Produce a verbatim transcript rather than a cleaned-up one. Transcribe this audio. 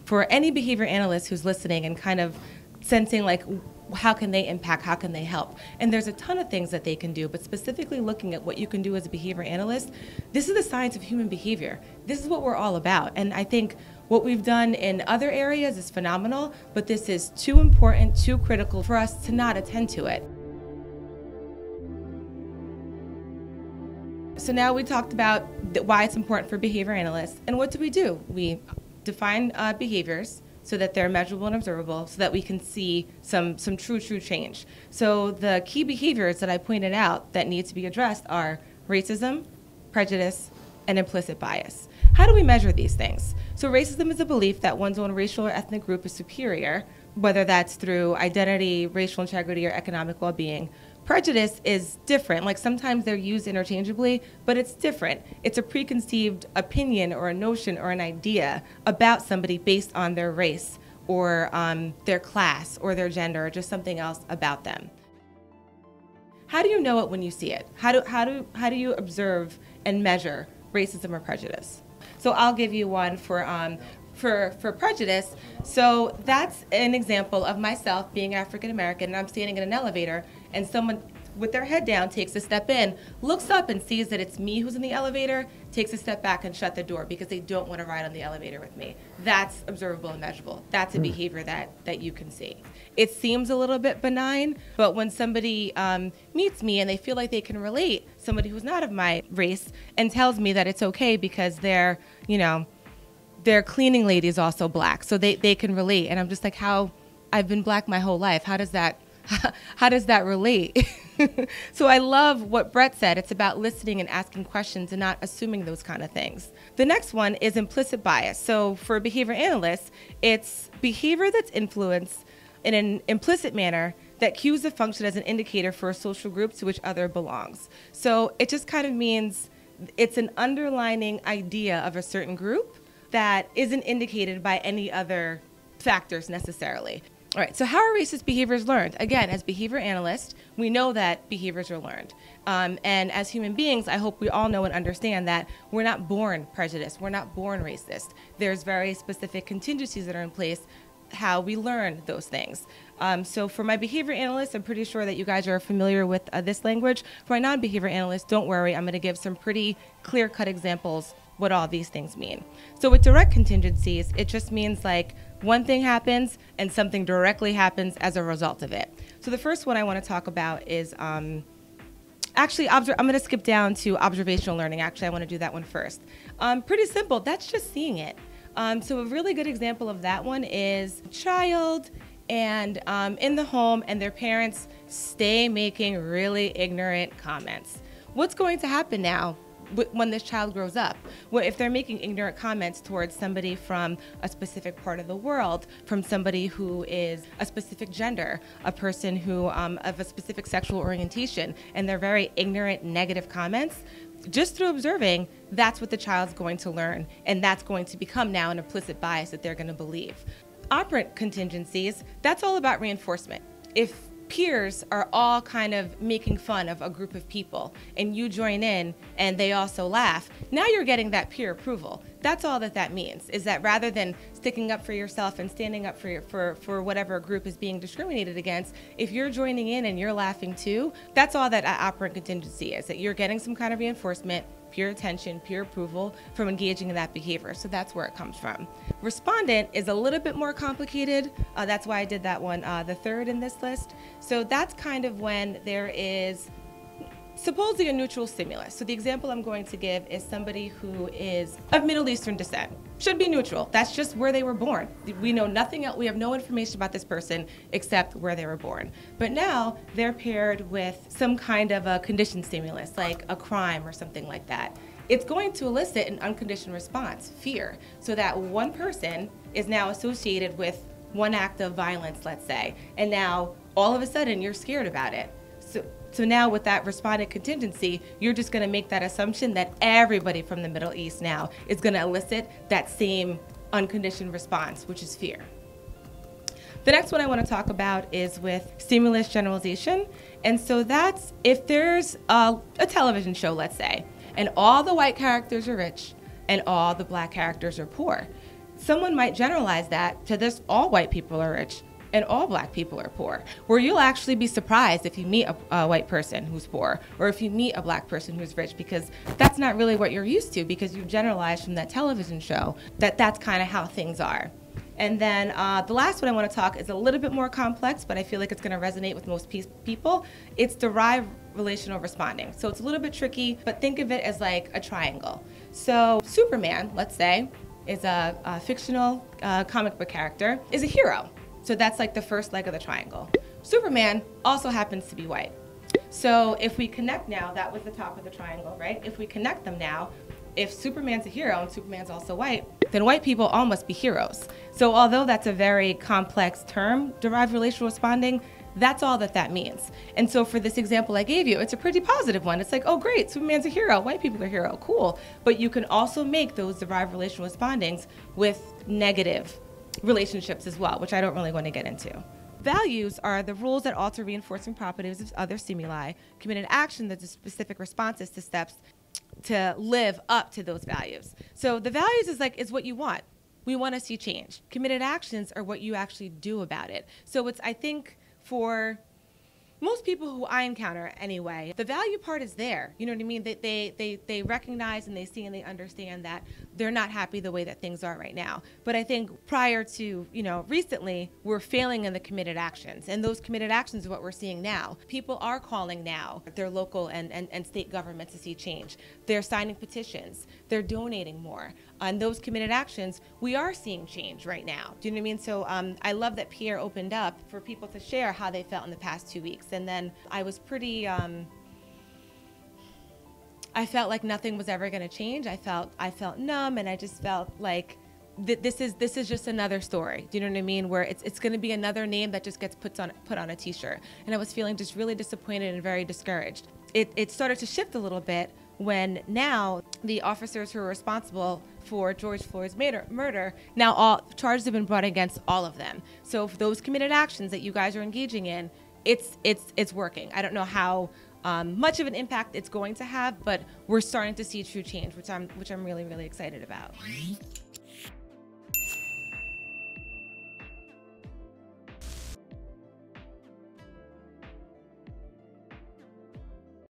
for any behavior analyst who's listening and kind of sensing like, how can they impact, how can they help? And there's a ton of things that they can do, but specifically looking at what you can do as a behavior analyst, this is the science of human behavior. This is what we're all about. And I think what we've done in other areas is phenomenal, but this is too important, too critical for us to not attend to it. So now we talked about why it's important for behavior analysts, and what do we do? We define uh, behaviors so that they're measurable and observable, so that we can see some, some true, true change. So the key behaviors that I pointed out that need to be addressed are racism, prejudice, and implicit bias. How do we measure these things? So racism is a belief that one's own racial or ethnic group is superior, whether that's through identity, racial integrity, or economic well-being. Prejudice is different. Like sometimes they're used interchangeably, but it's different. It's a preconceived opinion or a notion or an idea about somebody based on their race or um, their class or their gender or just something else about them. How do you know it when you see it? How do, how do, how do you observe and measure racism or prejudice? So I'll give you one for, um, for, for prejudice. So that's an example of myself being African American, and I'm standing in an elevator, and someone with their head down takes a step in, looks up and sees that it's me who's in the elevator, takes a step back and shut the door because they don't want to ride on the elevator with me. That's observable and measurable. That's a behavior that, that you can see. It seems a little bit benign, but when somebody um, meets me and they feel like they can relate, somebody who's not of my race, and tells me that it's okay because they're, you know, their cleaning lady is also black, so they, they can relate. And I'm just like, how, I've been black my whole life. How does that, how does that relate? So I love what Brett said. It's about listening and asking questions and not assuming those kind of things. The next one is implicit bias. So for behavior analysts, it's behavior that's influenced in an implicit manner that cues the function as an indicator for a social group to which other belongs. So it just kind of means it's an underlining idea of a certain group that isn't indicated by any other factors necessarily. All right, so how are racist behaviors learned? Again, as behavior analysts, we know that behaviors are learned. Um, and as human beings, I hope we all know and understand that we're not born prejudiced, we're not born racist. There's very specific contingencies that are in place how we learn those things. Um, so for my behavior analysts, I'm pretty sure that you guys are familiar with uh, this language. For my non-behavior analysts, don't worry, I'm gonna give some pretty clear-cut examples what all these things mean. So with direct contingencies, it just means like one thing happens and something directly happens as a result of it. So the first one I want to talk about is um, actually, I'm going to skip down to observational learning. Actually, I want to do that one first. Um, pretty simple. That's just seeing it. Um, so a really good example of that one is a child and um, in the home, and their parents stay making really ignorant comments. What's going to happen now when this child grows up? Well, if they're making ignorant comments towards somebody from a specific part of the world, from somebody who is a specific gender, a person who um, of a specific sexual orientation, and they're very ignorant, negative comments, just through observing, that's what the child's going to learn, and that's going to become now an implicit bias that they're going to believe. Operant contingencies, that's all about reinforcement. If peers are all kind of making fun of a group of people and you join in and they also laugh, now you're getting that peer approval. That's all that that means, is that rather than sticking up for yourself and standing up for, your, for, for whatever group is being discriminated against, if you're joining in and you're laughing too, that's all that operant contingency is, that you're getting some kind of reinforcement, peer attention, peer approval from engaging in that behavior. So that's where it comes from. Respondent is a little bit more complicated. Uh, that's why I did that one, uh, the third in this list. So that's kind of when there is supposedly a neutral stimulus. So the example I'm going to give is somebody who is of Middle Eastern descent. Should be neutral. That's just where they were born. We know nothing else. We have no information about this person except where they were born. But now they're paired with some kind of a conditioned stimulus, like a crime or something like that. It's going to elicit an unconditioned response, fear. So that one person is now associated with one act of violence, let's say, and now all of a sudden you're scared about it. So, so now with that respondent contingency, you're just going to make that assumption that everybody from the Middle East now is going to elicit that same unconditioned response, which is fear. The next one I want to talk about is with stimulus generalization. And so that's if there's a, a television show, let's say, and all the white characters are rich and all the black characters are poor. someone might generalize that to this: all white people are rich and all black people are poor, where you'll actually be surprised if you meet a, a white person who's poor or if you meet a black person who's rich, because that's not really what you're used to, because you've generalized from that television show that that's kind of how things are. And then uh, the last one I want to talk is a little bit more complex, but I feel like it's going to resonate with most pe people. It's derived relational responding. So it's a little bit tricky, but think of it as like a triangle. So Superman, let's say, is a, a fictional uh, comic book character, is a hero. So that's like the first leg of the triangle. Superman also happens to be white. So if we connect now, that was the top of the triangle, right? If we connect them now, if Superman's a hero and Superman's also white, then white people all must be heroes. So although that's a very complex term, derived relational responding, that's all that that means. And so for this example I gave you, it's a pretty positive one. It's like, oh great, Superman's a hero, white people are a hero, cool. But you can also make those derived relational respondings with negative relationships as well, which I don't really want to get into. Values are the rules that alter reinforcing properties of other stimuli. Committed action that is specific responses to steps to live up to those values. So the values is like, is what you want. We want to see change. Committed actions are what you actually do about it. So it's, I think, for most people who I encounter anyway, the value part is there. You know what I mean? They, they, they, they recognize and they see and they understand that they're not happy the way that things are right now. But I think prior to, you know, recently, we're failing in the committed actions. And those committed actions are what we're seeing now. People are calling now their local and, and, and state government to see change. They're signing petitions. They're donating more. On those committed actions, we are seeing change right now. Do you know what I mean? So um, I love that Pierre opened up for people to share how they felt in the past two weeks. And then I was pretty, um, I felt like nothing was ever going to change. I felt, I felt numb, and I just felt like th this is this is just another story. Do you know what I mean? Where it's it's going to be another name that just gets put on put on a T-shirt. And I was feeling just really disappointed and very discouraged. It it started to shift a little bit when now the officers who are responsible for George Floyd's murder, murder now all charges have been brought against all of them. So if those committed actions that you guys are engaging in, it's it's it's working. I don't know how um, much of an impact it's going to have, but we're starting to see true change, which I'm which I'm really really excited about.